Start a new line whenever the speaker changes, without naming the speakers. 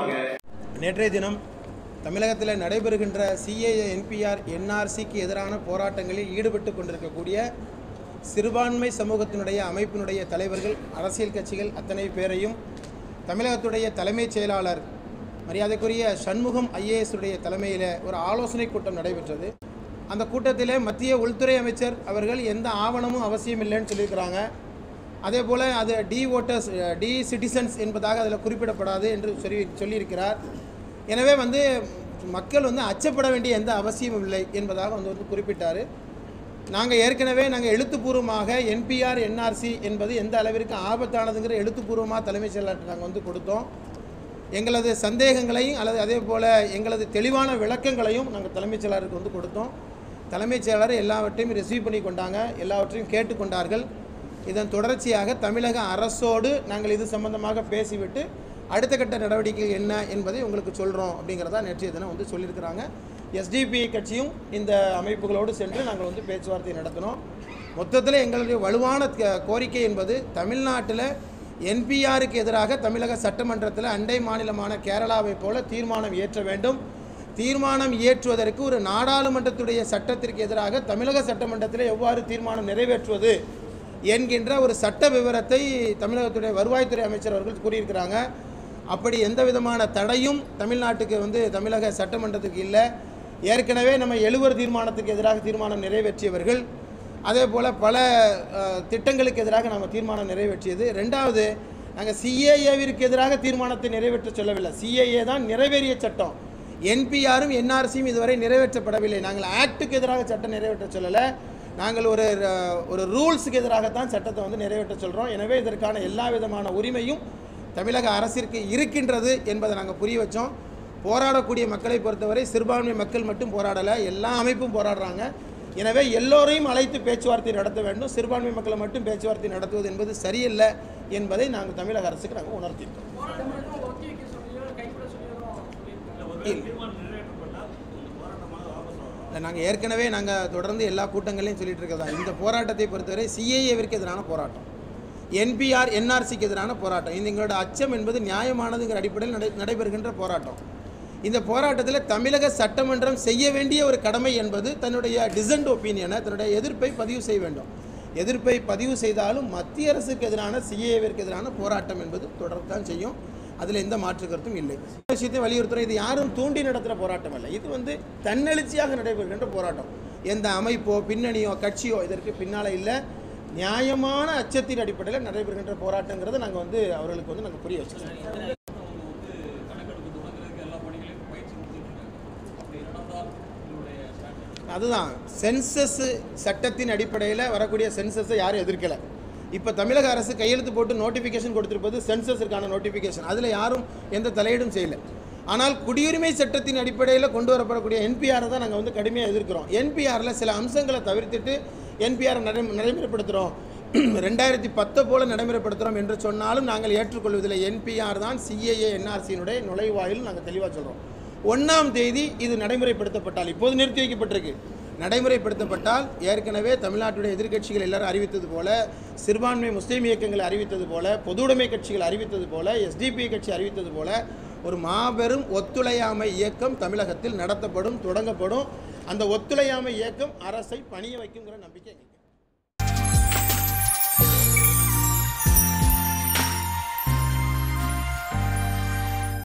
நேற்றைய தினம் தமிழகத்தில் நடைபெறுகின்ற சிஏஏ என்பிஆர் என்ஆர்சிக்கு எதிரான போராட்டங்களில் ஈடுபட்டு கொண்டிருக்கக்கூடிய சிறுபான்மை சமூகத்தினுடைய அமைப்பினுடைய தலைவர்கள், அரசியல் கட்சிகள் அத்தனை பேரையும் தமிழகத்துடைய தலைமைச் செயலாளர் மரியாதைக்குரிய சண்முகம் IAS உடைய தலைமையில் ஒரு ஆலோசனை கூட்டம் நடைபெற்றது. அந்த கூட்டத்தில் மத்திய உள்துறை அமைச்சர் அவர்கள் எந்த ஆவணமும் அவசியம் இல்லைன்னு சொல்லியிருக்கிறாங்க. அதே போல் அது ஓட்டர்ஸ் சிட்டிசன்ஸ் என்பதாக அதில் குறிப்பிடப்படாது என்று சொல்லியிருக்கிறார். எனவே மக்கள் அச்சப்பட வேண்டிய எந்த அவசியமும் இல்லை என்பதாக குறிப்பிட்டார். நாங்கள் ஏற்கனவே எழுத்துப்பூர்வமாக என்பிஆர் என்ஆர்சி என்பது எந்த அளவிற்கு ஆபத்தானதுங்கிற எழுத்துப்பூர்வமாக தலைமைச் செயலாளர் நாங்கள் கொடுத்தோம். எங்களது சந்தேகங்களையும் அல்லது அதே போல் எங்களது தெளிவான விளக்கங்களையும் நாங்கள் தலைமைச் செயலாளருக்கு கொடுத்தோம். தலைமைச் செயலாளர் எல்லாவற்றையும் ரிசீவ் பண்ணி கொண்டாங்க, எல்லாவற்றையும் கேட்டுக்கொண்டார்கள். இதன் தொடர்ச்சியாக தமிழக அரசோடு நாங்கள் இது சம்பந்தமாக பேசிவிட்டு அடுத்த கட்ட நடவடிக்கைகள் என்ன என்பதை உங்களுக்கு சொல்கிறோம் அப்படிங்கிறதா நேற்றைய தினம் சொல்லியிருக்கிறாங்க. SDP கட்சியும் இந்த அமைப்புகளோடு சென்று நாங்கள் பேச்சுவார்த்தை நடத்தினோம். மொத்தத்தில் எங்களுடைய வலுவான கோரிக்கை என்பது தமிழ்நாட்டில் NPRக்கு எதிராக தமிழக சட்டமன்றத்தில் அண்டை மாநிலமான கேரளாவை போல தீர்மானம் இயற்ற வேண்டும். தீர்மானம் இயற்றுவதற்கு ஒரு நாடாளுமன்றத்துடைய சட்டத்திற்கு எதிராக தமிழக சட்டமன்றத்தில் எவ்வாறு தீர்மானம் நிறைவேற்றுவது என்கின்ற ஒரு சட்ட விவரத்தை தமிழகத்துடைய வருவாய்த்துறை அமைச்சர் அவர்கள் கூறியிருக்கிறாங்க. அப்படி எந்த விதமான தடையும் தமிழ்நாட்டுக்கு தமிழக சட்டமன்றத்துக்கு இல்லை. ஏற்கனவே நம்ம 70 தீர்மானத்துக்கு எதிராக தீர்மானம் நிறைவேற்றியவர்கள். அதே போல் பல திட்டங்களுக்கு எதிராக நம்ம தீர்மானம் நிறைவேற்றியது. ரெண்டாவது, நாங்கள் CAAவிற்கு எதிராக தீர்மானத்தை நிறைவேற்ற சொல்லவில்லை. CAA தான் நிறைவேறிய சட்டம். NPRம் NRCயும் இதுவரை நிறைவேற்றப்படவில்லை. நாங்கள் ஆக்டுக்கு எதிராக சட்டம் நிறைவேற்ற சொல்லலை. நாங்கள் ஒரு ரூல்ஸுக்கு எதிராகத்தான் சட்டத்தை நிறைவேற்ற சொல்கிறோம். எனவே இதற்கான எல்லா விதமான உரிமையும் தமிழக அரசிற்கு இருக்கின்றது என்பதை நாங்கள் புரிய வச்சோம். போராடக்கூடிய மக்களை பொறுத்தவரை சிறுபான்மை மக்கள் மட்டும் போராடலை, எல்லா அமைப்பும் போராடுறாங்க. எனவே எல்லோரையும் அழைத்து பேச்சுவார்த்தை நடத்த வேண்டும். சிறுபான்மை மக்களை மட்டும் பேச்சுவார்த்தை நடத்துவது என்பது சரியில்லை என்பதை நாங்கள் தமிழக அரசுக்கு நாங்கள் உணர்த்திட்டோம். நாங்கள் ஏற்கனவே தொடர்ந்து எல்லா கூட்டங்களையும் சொல்லிட்டு இருக்கிறதா, இந்த போராட்டத்தை பொறுத்தவரை CAAவிற்கு எதிரான போராட்டம், NPR NRCக்கு எதிரான போராட்டம். இந்த எங்களோட அச்சம் என்பது நியாயமானதுங்கிற அடிப்படையில் நடைபெறுகின்ற போராட்டம். இந்த போராட்டத்தில் தமிழக சட்டமன்றம் செய்ய வேண்டிய ஒரு கடமை என்பது தன்னுடைய டிசன்ட் ஒப்பீனியனை, தன்னுடைய எதிர்ப்பை பதிவு செய்ய வேண்டும். எதிர்ப்பை பதிவு செய்தாலும் மத்திய அரசுக்கு எதிரான CAAவிற்கு எதிரான போராட்டம் என்பது தொடர்தான் செய்யும். அதில் எந்த மாற்று கருத்தும் இல்லை. விஷயத்தை வலியுறுத்துகிறோம். இது யாரும் தூண்டி நடத்துகிற போராட்டம் அல்ல. இது தன்னெழுச்சியாக நடைபெறுகின்ற போராட்டம். எந்த அமைப்போ பின்னணியோ கட்சியோ இதற்கு பின்னால் இல்லை. நியாயமான அச்சத்தின் அடிப்படையில் நடைபெறுகின்ற போராட்டங்கிறத நாங்கள் அவர்களுக்கு நாங்கள் புரிய வச்சுருக்கோம். அதுதான் சென்சஸ் சட்டத்தின் அடிப்படையில் வரக்கூடிய சென்சஸை யாரும் எதிர்க்கலை. இப்போ தமிழக அரசு கையெழுத்து போட்டு நோட்டிஃபிகேஷன் கொடுத்துருப்பது சென்சஸுக்கான நோட்டிஃபிகேஷன். அதில் யாரும் எந்த தலையீடும் செய்யலை. ஆனால் குடியுரிமை சட்டத்தின் அடிப்படையில் கொண்டு வரப்படக்கூடிய NPR தான் நாங்கள் கடுமையாக எதிர்க்கிறோம். NPRயில் சில அம்சங்களை தவிர்த்துட்டு NPR நடைமுறைப்படுத்துகிறோம், 2010 போல் நடைமுறைப்படுத்துகிறோம் என்று சொன்னாலும் நாங்கள் ஏற்றுக்கொள்வதில்லை. NPR தான் CAA NRCயினுடைய நுழைவாயில் நாங்கள் தெளிவாக சொல்கிறோம். 1ஆம் தேதி இது நடைமுறைப்படுத்தப்பட்டால், இப்போது நிறுத்தி வைக்கப்பட்டிருக்கு, நடைமுறைப்படுத்தப்பட்டால் ஏற்கனவே தமிழ்நாட்டுடைய எதிர்க்கட்சிகள் எல்லாரும் அறிவித்தது போல, சிறுபான்மை முஸ்லீம் இயக்கங்கள் அறிவித்தது போல, பொதுவுடைமை கட்சிகள் அறிவித்தது போல, SDP கட்சி அறிவித்தது போல ஒரு மாபெரும் ஒத்துழையாமை இயக்கம் தமிழகத்தில் நடத்தப்படும், தொடங்கப்படும். அந்த ஒத்துழையாமை இயக்கம் அரசை பணிய வைக்குங்கிற நம்பிக்கை